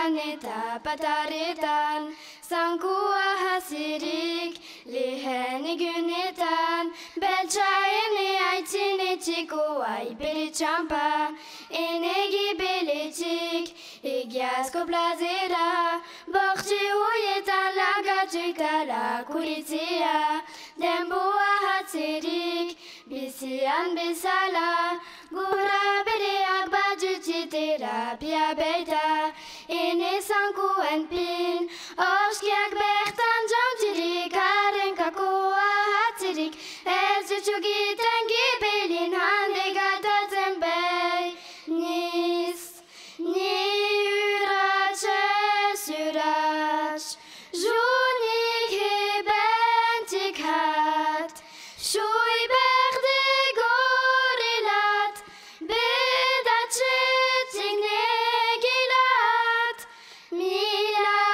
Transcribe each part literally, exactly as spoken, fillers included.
Pataretan eta pataretan, zankua hasirik lehen egunetan, beltsa ene aitzinetikoa ipere txampa, enegi beletik egiazko plazera, bortxe hoietan lagatuik dala kuritzea, denboa hatzerik bizian bezala, gura bereak baduti terapia baita, ene zankuen pin, oskiak bertan jauntirik, harenkakoa hatzerik, ez dutxugiten gibelin hande gatatzen bei, niz, ni uratxe suratx, junik hebentik hat, shui berde gorelat, bedatxetik negilat, mila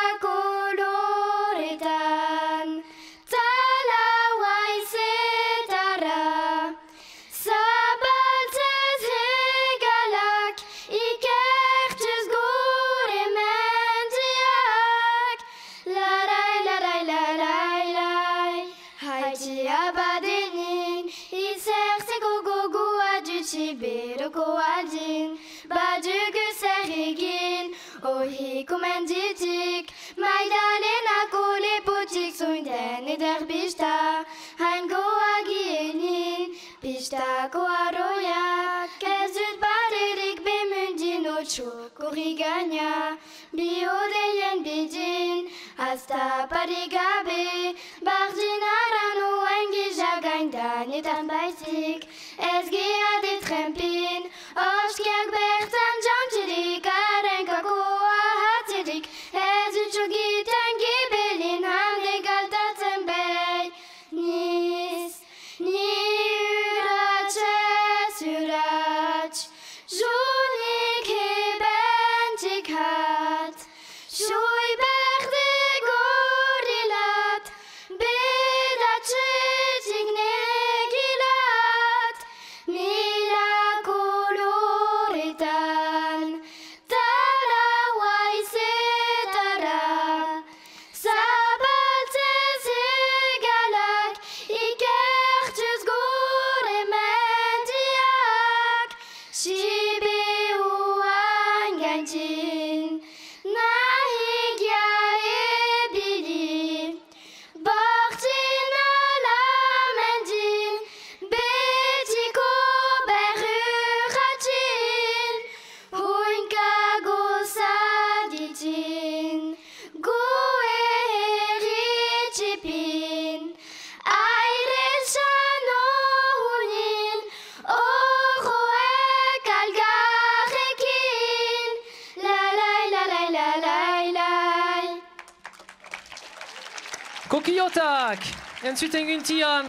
koloretan, talaua izetara, zabaltzez hegalak, ikertuz gore mendiak, larai, larai, larai, lai, haiti abadenin, izertzeko gogoa dutxi beroko adin, badugu zer egin, ohiko menditik, maidalenako lepotik zoinden eder bista, haingoa gienin, bistako arroiak, ez dut barerik bemundin otxoko rigana, biodeien bidin, hasta parigabe, bardin arano engi jagaindan etan baizik, ez gea detrempin, oskiak bertan jauntirik, harenkakoa hatzerik, ez utxugiten gibelin hande galtatzen bei, niz, ni uratxe suratx, junik hebentik hat, shui berde gorilat, bedatxetik negilat, mila koloretan, talaua izetara, zabaltzez hegalak, ikertuz gore mendiak, sibeoan gaintin, nahigia ebili, bortin ala mendin, betiko berruratin, huinka gozaditin, goe eritxipin, airesan ohunin, oroek algarrekin, lalai, lalai, lalai, lai. Kokiotak! Entzuten guntian!